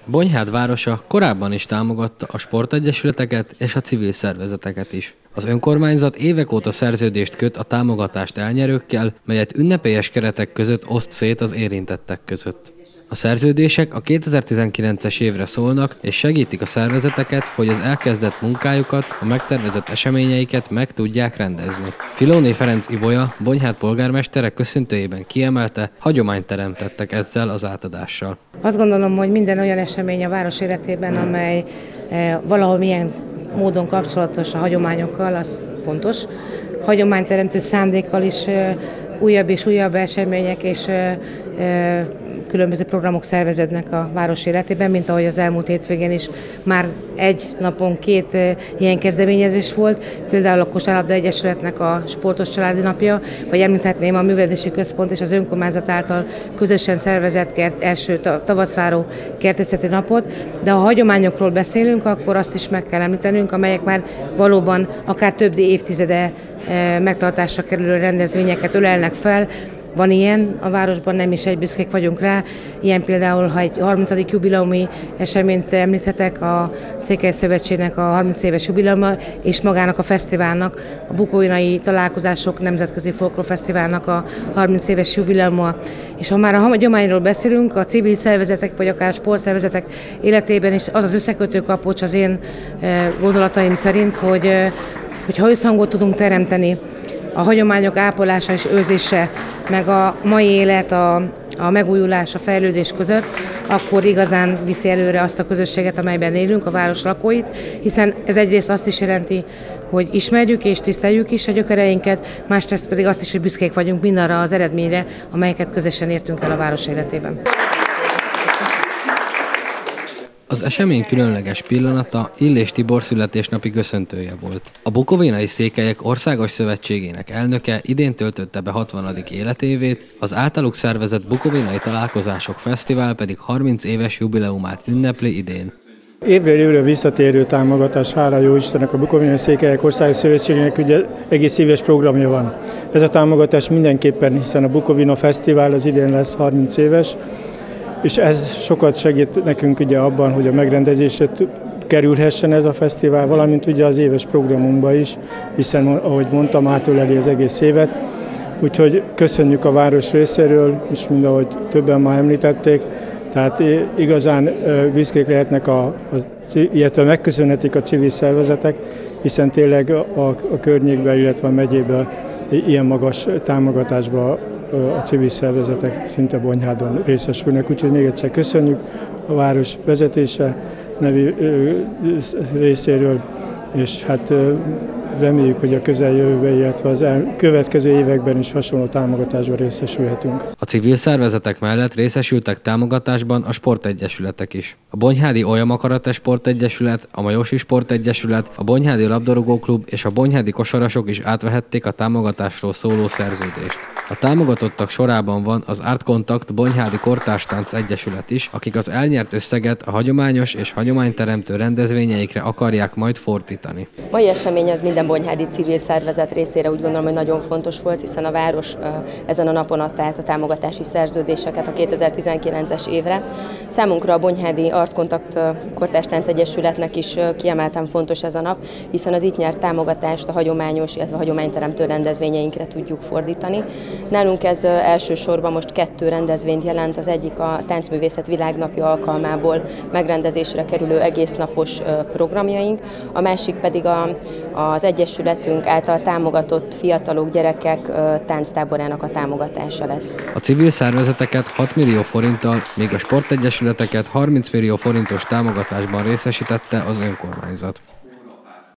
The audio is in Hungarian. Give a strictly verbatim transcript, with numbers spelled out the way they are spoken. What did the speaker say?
Bonyhád városa korábban is támogatta a sportegyesületeket és a civil szervezeteket is. Az önkormányzat évek óta szerződést köt a támogatást elnyerőkkel, melyet ünnepélyes keretek között oszt szét az érintettek között. A szerződések a kétezer-tizenkilences évre szólnak, és segítik a szervezeteket, hogy az elkezdett munkájukat, a megtervezett eseményeiket meg tudják rendezni. Filóné Ferenc Ibolya, Bonyhád polgármestere köszöntőjében kiemelte, hagyományt teremtettek ezzel az átadással. Azt gondolom, hogy minden olyan esemény a város életében, amely eh, valahol milyen módon kapcsolatos a hagyományokkal, az fontos. Hagyományteremtő szándékkal is eh, újabb és újabb események és eh, eh, különböző programok szerveződnek a város életében, mint ahogy az elmúlt hétvégén is már egy napon két ilyen kezdeményezés volt, például a Kosárlabda Egyesületnek a Sportos Családi Napja, vagy említhetném a Művelődési Központ és az önkormányzat által közösen szervezett kert, első tavaszváró kertészeti napot, de ha hagyományokról beszélünk, akkor azt is meg kell említenünk, amelyek már valóban akár több évtizede megtartásra kerülő rendezvényeket ölelnek fel. Van ilyen a városban, nem is egy büszkék vagyunk rá. Ilyen például, ha egy harmincadik jubileumi eseményt említhetek, a Székely Szövetségnek a harminc éves jubileuma, és magának a fesztiválnak, a Bukovinai Találkozások Nemzetközi Folklórfesztiválnak a harminc éves jubileuma. És ha már a hagyományról beszélünk, a civil szervezetek, vagy akár a sportszervezetek életében is az az összekötő kapocs az én gondolataim szerint, hogy, hogy ha összhangot tudunk teremteni, a hagyományok ápolása és őrzése, meg a mai élet, a, a megújulás, a fejlődés között, akkor igazán viszi előre azt a közösséget, amelyben élünk, a város lakóit, hiszen ez egyrészt azt is jelenti, hogy ismerjük és tiszteljük is a gyökereinket, másrészt pedig azt is, hogy büszkék vagyunk mindarra az eredményre, amelyeket közösen értünk el a város életében. Az esemény különleges pillanata Illés Tibor születésnapi köszöntője volt. A Bukovinai Székelyek Országos Szövetségének elnöke idén töltötte be hatvanadik életévét, az általuk szervezett Bukovinai Találkozások Fesztivál pedig harminc éves jubileumát ünnepli idén. Évről évre visszatérő támogatás, hála jó Istennek, a Bukovinai Székelyek Országos Szövetségének ugye egész éves programja van. Ez a támogatás mindenképpen, hiszen a Bukovina Fesztivál az idén lesz harminc éves, és ez sokat segít nekünk ugye abban, hogy a megrendezésre kerülhessen ez a fesztivál, valamint ugye az éves programunkban is, hiszen ahogy mondtam, átöleli az egész évet. Úgyhogy köszönjük a város részéről, és mind ahogy többen már említették, tehát igazán büszkék lehetnek, a, a, illetve megköszönhetik a civil szervezetek, hiszen tényleg a, a környékben, illetve a megyében ilyen magas támogatásban a civil szervezetek szinte Bonyhádon részesülnek, úgyhogy még egyszer köszönjük a város vezetése nevű részéről, és hát reméljük, hogy a közeljövőben, illetve az következő években is hasonló támogatásban részesülhetünk. A civil szervezetek mellett részesültek támogatásban a sportegyesületek is. A Bonyhádi Olyama Karate Sportegyesület, a Majosi Sportegyesület, a Bonyhádi Labdarúgóklub és a Bonyhádi Kosarasok is átvehették a támogatásról szóló szerződést. A támogatottak sorában van az Art Contact Bonyhádi Kortárstánc Egyesület is, akik az elnyert összeget a hagyományos és hagyományteremtő rendezvényeikre akarják majd fordítani. Mai esemény az minden bonyhádi civil szervezet részére úgy gondolom, hogy nagyon fontos volt, hiszen a város ezen a napon adta át a támogatási szerződéseket a kétezer-tizenkilences évre. Számunkra a Bonyhádi Art Contact Kortárstánc Egyesületnek is kiemelten fontos ez a nap, hiszen az itt nyert támogatást a hagyományos, illetve a hagyományteremtő rendezvényeinkre tudjuk fordítani. Nálunk ez elsősorban most kettő rendezvényt jelent, az egyik a Táncművészet Világnapja alkalmából megrendezésre kerülő egésznapos programjaink, a másik pedig a, az Egyesületünk által támogatott fiatalok, gyerekek tánctáborának a támogatása lesz. A civil szervezeteket hat millió forinttal, míg a sportegyesületeket harminc millió forintos támogatásban részesítette az önkormányzat.